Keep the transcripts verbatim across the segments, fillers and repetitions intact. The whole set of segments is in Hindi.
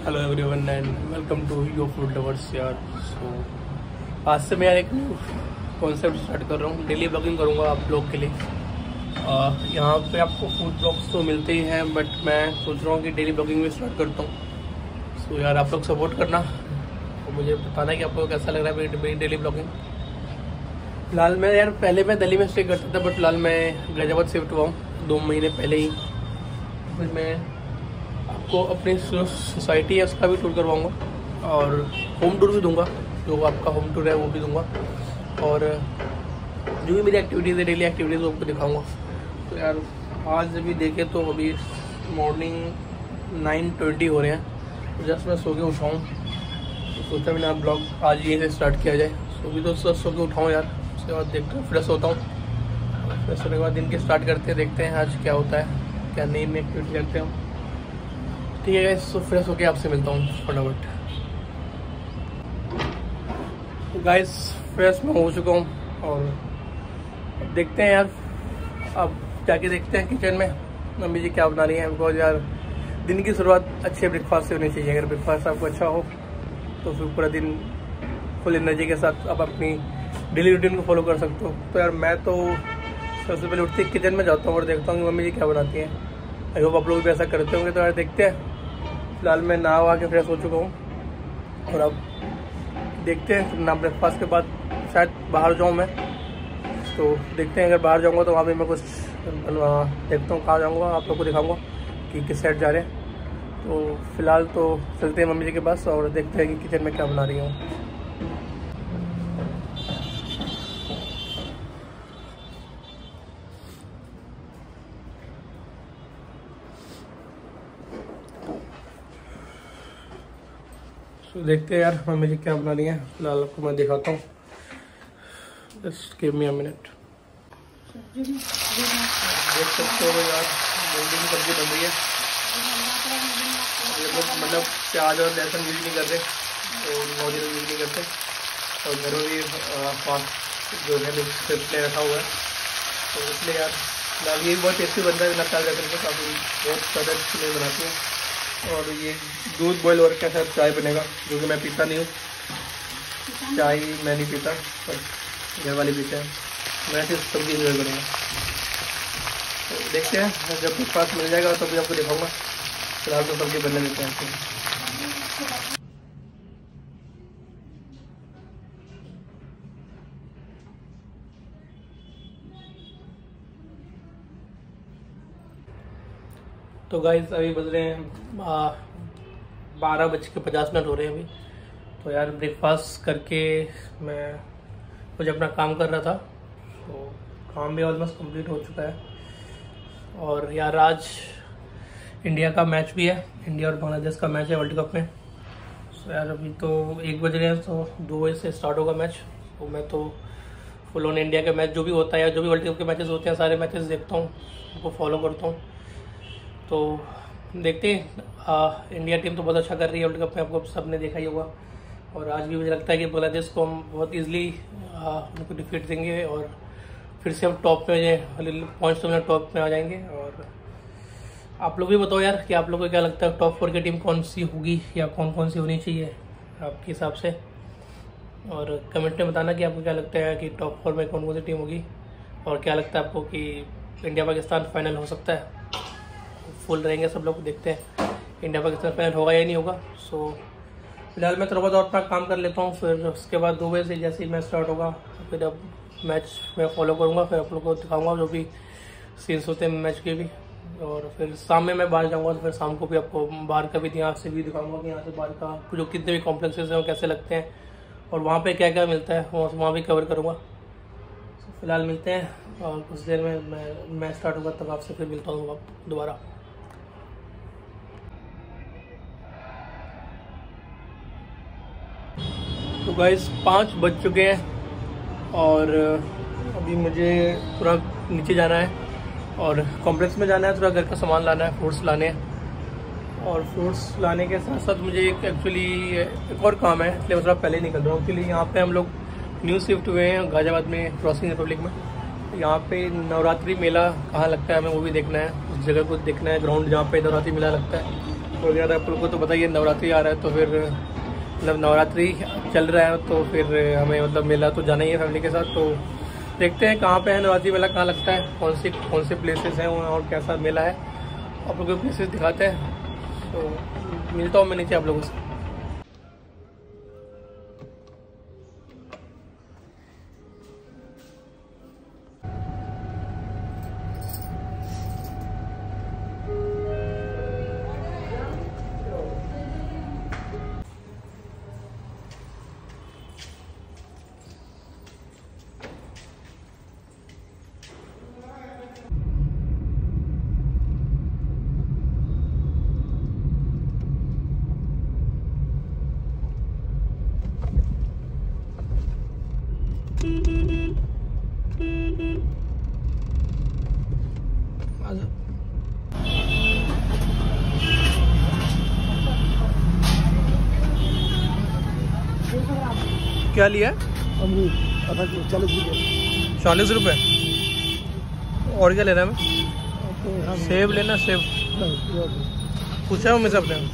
Hello everyone and welcome to your food lovers यार। सो आज से मैं यार एक न्यू कॉन्सेप्ट स्टार्ट कर रहा हूँ। डेली ब्लॉगिंग करूँगा आप लोग के लिए। uh, यहाँ पे आपको फूड ब्लॉग्स तो मिलते ही हैं, बट मैं सोच रहा हूँ कि डेली ब्लॉगिंग भी स्टार्ट करता हूँ। सो so, यार आप लोग सपोर्ट करना और तो मुझे बताना कि आपको कैसा लग रहा है मेरी डेली ब्लॉगिंग। फिलहाल मैं यार पहले मैं दिल्ली में स्टे करता था, बट फिलहाल मैं गाजियाबाद शिफ्ट हुआ हूँ दो महीने पहले ही। फिर मैं आपको अपनी सोसाइटी है उसका भी टूर करवाऊंगा और होम टूर भी दूंगा, जो आपका होम टूर है वो भी दूंगा, और जो भी मेरी एक्टिविटीज़ है डेली एक्टिविटीज़ वो आपको दिखाऊंगा। तो यार आज अभी देखें तो अभी मॉर्निंग नाइन ट्वेंटी हो रहे हैं, तो जस्ट मैं सो के उठाऊँ तो सोचा मैंने आप ब्लॉग आज यहीं से स्टार्ट किया जाए। सो भी तो सो के उठाऊँ यार, उसके बाद देखते हैं फ्रेश होता हूँ। फ्रेश होने के बाद दिन की स्टार्ट करते हैं, देखते हैं आज क्या होता है, क्या नई नई एक्टिविटी करते हैं। ठीक है गाइस, तो फ्रेश होके आपसे मिलता हूँ फटाफट। गाइस फ्रेश मैं हो चुका हूँ और देखते हैं यार, अब जाके देखते हैं किचन में मम्मी जी क्या बना रही हैं। बिकॉज यार दिन की शुरुआत अच्छे ब्रेकफास्ट से होनी चाहिए। अगर ब्रेकफास्ट आपको अच्छा हो तो फिर पूरा दिन फुल एनर्जी के साथ आप अपनी डेली रूटीन को फॉलो कर सकते हो। तो यार मैं तो सबसे पहले उठते किचन में जाता हूँ और देखता हूँ कि मम्मी जी क्या बनाती हैं। आई होप आप लोग भी ऐसा करते होंगे। तो यार देखते हैं। फिलहाल मैं नहा वहा के फ्रेश हो चुका हूँ और अब देखते हैं ना ब्रेकफास्ट के बाद शायद बाहर जाऊँ मैं। तो देखते हैं, अगर बाहर जाऊँगा तो वहाँ पे मैं कुछ देखता हूँ कहाँ जाऊँगा, आप लोग को दिखाऊँगा कि किस साइड जा रहे हैं। तो फिलहाल तो चलते हैं मम्मी जी के पास और देखते हैं कि किचन में क्या बना रही हूँ। तो देखते हैं यार मम्मी जी क्या बना रही हैं। फिलहाल आपको मैं दिखाता हूँ, just give me a minute. देख सकते हो यार भिंडी की सब्जी बन रही है। ये लोग मतलब प्याज और लहसुन यूज नहीं कर रहे और नॉर्मल यूज नहीं करते, और घर में भी फास्ट जो है मिक्स रखा हुआ है। तो इसलिए यार फिलहाल ये बहुत टेस्टी बनता है, लगता है करके काफ़ी बहुत ज़्यादा अच्छी नहीं बनाती है। और ये दूध बॉयल और के साथ चाय बनेगा, जो कि मैं पीता नहीं हूँ। चाय मैं नहीं पीता, पर घर वाले पीते हैं। मैं ऐसे सब्जी इंजॉय करूँगा। तो देखते हैं जब ब्रेकफास्ट मिल जाएगा तब भी आपको दिखाऊंगा। फिलहाल तो सब्जी बनने देते हैं। तो गाइस अभी बज रहे हैं बारह बज के पचास मिनट हो रहे हैं अभी। तो यार ब्रेकफास्ट करके मैं कुछ अपना काम कर रहा था, तो काम भी ऑलमोस्ट कंप्लीट हो चुका है। और यार आज इंडिया का मैच भी है, इंडिया और बांग्लादेश का मैच है वर्ल्ड कप में। तो यार अभी तो एक बज रहे हैं, तो दो बजे से स्टार्ट होगा मैच। तो मैं तो फुल ऑन इंडिया का मैच जो भी होता है या जो भी वर्ल्ड कप के मैचेस होते हैं सारे मैचेस देखता हूँ, उनको फॉलो करता हूँ। तो देखते हैं, आ, इंडिया टीम तो बहुत अच्छा कर रही है वर्ल्ड कप में, आपको सबने देखा ही होगा। और आज भी मुझे लगता है कि बांग्लादेश को हम बहुत इजीली उनको डिफीट देंगे और फिर से हम टॉप में पॉइंट्स तो टॉप में आ जाएंगे। और आप लोग भी बताओ यार कि आप लोगों को क्या लगता है टॉप फोर की टीम कौन सी होगी या कौन कौन सी होनी चाहिए आपके हिसाब से। और कमेंट में बताना कि आपको क्या लगता है कि टॉप फोर में कौन कौन सी टीम होगी, और क्या लगता है आपको कि इंडिया पाकिस्तान फाइनल हो सकता है। फुल रहेंगे सब लोग, देखते हैं इंडिया पाकिस्तान फाइनल होगा या नहीं होगा। सो फिलहाल मैं थोड़ा बहुत और अपना काम कर लेता हूँ, फिर उसके बाद दो बजे से जैसे ही मैच स्टार्ट होगा फिर अब मैच मैं फॉलो करूँगा, फिर आप लोग को दिखाऊंगा जो भी सीन्स होते हैं मैच के भी। और फिर शाम में मैं बाहर जाऊँगा, तो फिर शाम को भी आपको बाहर का भी यहाँ से भी दिखाऊँगा कि यहाँ से बाहर का जो कितने भी कॉम्प्लेक्सेस हैं वो कैसे लगते हैं और वहाँ पर क्या क्या मिलता है वो वहाँ भी कवर करूँगा। फिलहाल मिलते हैं और कुछ देर में मैं मैच स्टार्ट होगा तब आपसे फिर मिलता हूँ दोबारा। तो गाइस पाँच बज चुके हैं और अभी मुझे थोड़ा नीचे जाना है और कॉम्प्लेक्स में जाना है, थोड़ा घर का सामान लाना है, फ्रूट्स लाने हैं। और फ्रूट्स लाने के साथ साथ मुझे एक एक्चुअली एक और काम है, इसलिए मैं थोड़ा पहले ही निकल रहा हूँ। एक्चुअली यहाँ पे हम लोग न्यू शिफ्ट हुए हैं गाजियाबाद में, क्रॉसिंग रिपब्लिक में। यहाँ पे नवरात्रि मेला कहाँ लगता है हमें वो भी देखना है, उस जगह को देखना है, ग्राउंड जहाँ पे नवरात्रि मेला लगता है और यार आप लोग को तो बताइए नवरात्रि आ रहा है, तो फिर मतलब नवरात्रि चल रहा है तो फिर हमें मतलब मेला तो जाना ही है फैमिली के साथ। तो देखते हैं कहाँ पे है नवरात्रि मेला, कहाँ लगता है, कौन सी कौन से प्लेसेस हैं और कैसा मेला है, आप लोग को प्लेसेस दिखाते हैं। तो मिलता हूँ मैं नीचे आप लोगों से। क्या लिया है? अमरूद आधा किलो चालीस रुपये। चालीस रुपये। और क्या लेना है? मैं सेब लेना, सेब पूछा है मम्मी से अपने।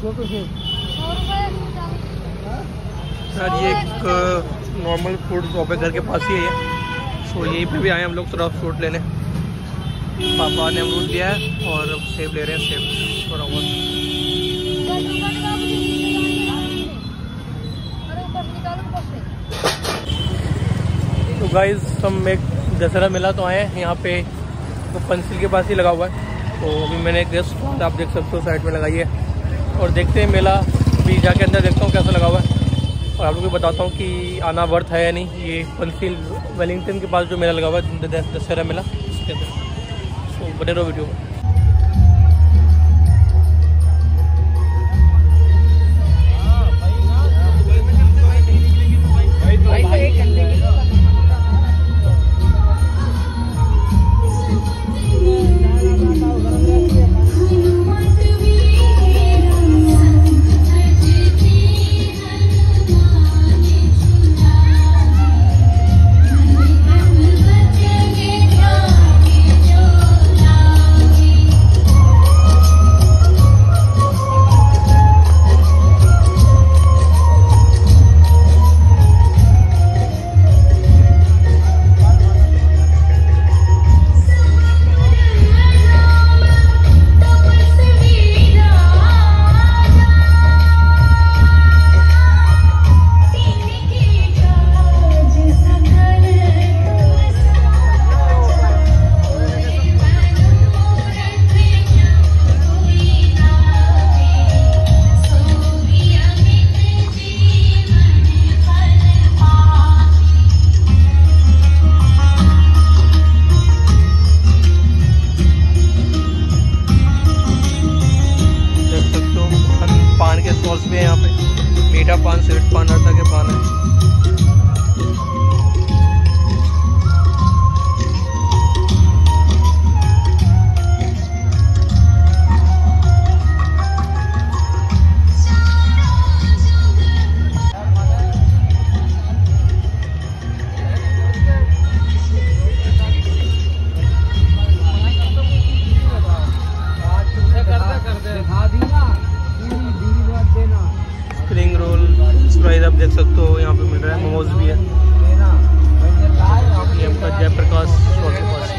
यार ये एक नॉर्मल फ्रूट शॉप है, घर के पास ही है ये। सो यहीं पे भी आए हम लोग थोड़ा फ्रूट लेने। पापा ने अमरूद लिया है और सेब ले रहे हैं, सेब थोड़ा बहुत। तो गाइस हम एक दशहरा मेला तो आए हैं, यहाँ पे वो पंसिल के पास ही लगा हुआ है। तो अभी मैंने एक गेस्ट आप देख सकते हो साइड में लगाई है, और देखते हैं मेला भी जाके अंदर देखता हूँ कैसा लगा हुआ है, और आप लोगों को बताता हूँ कि आना वर्थ है या नहीं। ये पंसिल वेलिंगटन के पास जो मेला लगा हुआ है दशहरा मेला, उसके अंदर। तो बने रहो वीडियो में। भी है यहाँ पे, मीठा पान, स्वीट पान, हर तरह के पान है। स्प्रिंग रोल प्राइस आप देख सकते हो यहाँ पे मिल रहा है, मोमोज भी है। ये आपका जयप्रकाश शॉप के पास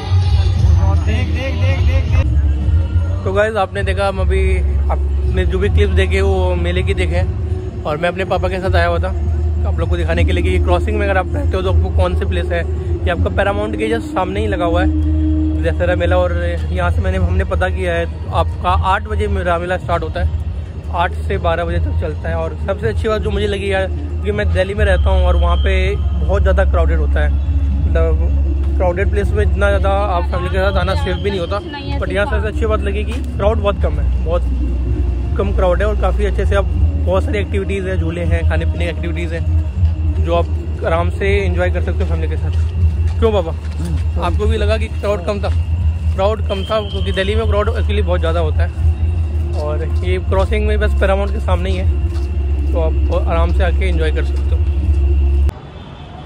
ही। तो गाइस आपने देखा, हम अभी आपने जो भी क्लिप्स देखे वो मेले की देखे, और मैं अपने पापा के साथ आया हुआ था आप लोग को दिखाने के लिए कि क्रॉसिंग में अगर आप रहते हो तो आपको कौन से प्लेस है। ये आपका पैरामाउंट के जस्ट सामने ही लगा हुआ है दशहरा मेला, और यहाँ से मैंने हमने पता किया है आपका आठ बजे मेरा मेला स्टार्ट होता है, आठ से बारह बजे तक चलता है। और सबसे अच्छी बात जो मुझे लगी यार, क्योंकि मैं दिल्ली में रहता हूँ और वहाँ पे बहुत ज़्यादा क्राउडेड होता है, मतलब क्राउडेड प्लेस में इतना ज़्यादा आप फैमिली के साथ आना सेफ भी नहीं होता। बट यहाँ सबसे अच्छी बात लगी कि क्राउड बहुत कम है, बहुत कम क्राउड है, और काफ़ी अच्छे से आप बहुत सारी एक्टिविटीज़ है, झूले हैं, खाने पीने की एक्टिविटीज़ हैं जो आप आराम से इंजॉय कर सकते हो फैमिली के साथ। क्यों पापा, आपको भी लगा कि क्राउड कम था? क्राउड कम था क्योंकि दिल्ली में क्राउड एक्चुअली बहुत ज़्यादा होता है, और ये क्रॉसिंग में बस पैरामाउंट के सामने ही है, तो आप आराम से आके एंजॉय कर सकते हो।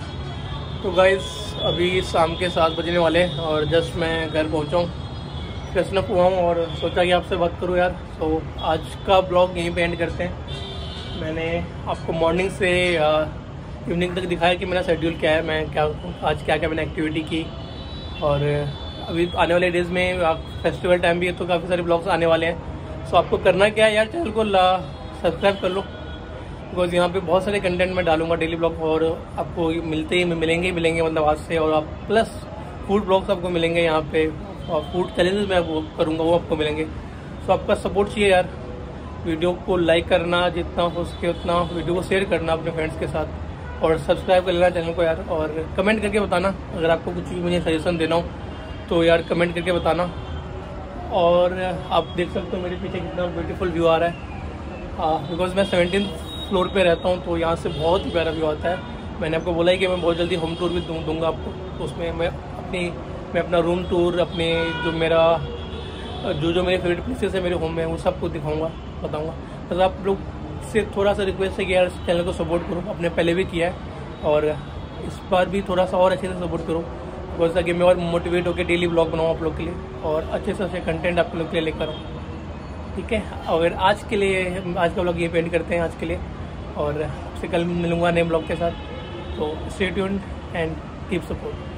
तो गाइस अभी शाम के सात बजने वाले हैं और जस्ट मैं घर पहुंचा हूँ, फ्रेशन अप हुआ हूँ और सोचा कि आपसे बात करूँ यार। तो आज का ब्लॉग यहीं पे एंड करते हैं। मैंने आपको मॉर्निंग से इवनिंग तक दिखाया कि मेरा शेड्यूल क्या है, मैं क्या आज क्या क्या मैंने एक्टिविटी की। और अभी आने वाले डेज़ में आप फेस्टिवल टाइम भी है तो काफ़ी सारे ब्लॉग्स आने वाले हैं। सो आपको करना क्या है यार, चैनल को सब्सक्राइब कर लो, बिकॉज यहाँ पे बहुत सारे कंटेंट मैं डालूंगा डेली ब्लॉग, और आपको मिलते ही मिलेंगे मिलेंगे मतलब आज से। और आप प्लस फूड ब्लॉग्स आपको मिलेंगे यहाँ पे, और फूड चैलेंजेस मैं वो करूँगा वो आपको मिलेंगे। सो आपका सपोर्ट चाहिए यार। वीडियो को लाइक करना, जितना हो सके उतना वीडियो को शेयर करना अपने फ्रेंड्स के साथ, और सब्सक्राइब कर लेना चैनल को यार। और कमेंट करके बताना अगर आपको कुछ भी मुझे सजेशन देना हो तो यार कमेंट करके बताना। और आप देख सकते हो मेरे पीछे कितना ब्यूटीफुल व्यू आ रहा है, बिकॉज मैं सेवनटीन फ्लोर पे रहता हूँ तो यहाँ से बहुत ही प्यारा व्यू आता है। मैंने आपको बोला है कि मैं बहुत जल्दी होम टूर भी दूँ दूँगा आपको, तो उसमें मैं अपनी मैं अपना रूम टूर, अपने जो मेरा जो जो मेरे फेवरेट प्लेसेस है मेरे होम में, वो सब कुछ दिखाऊंगा बताऊंगा। बस आप लोग से थोड़ा सा रिक्वेस्ट है कि यार चैनल को सपोर्ट करो, आपने पहले भी किया है और इस बार भी थोड़ा सा और अच्छे से सपोर्ट करो, बिकॉज ताकि मैं और मोटिवेट होकर डेली ब्लॉग बनाऊँ आप लोग के लिए और अच्छे से अच्छे कंटेंट आप लोग के लिए लेकर आऊँ। ठीक है, और आज के लिए आज का ब्लॉग ये पेंट करते हैं आज के लिए, और आपसे कल मिलूंगा नए ब्लॉग के साथ। तो stay tuned and keep support.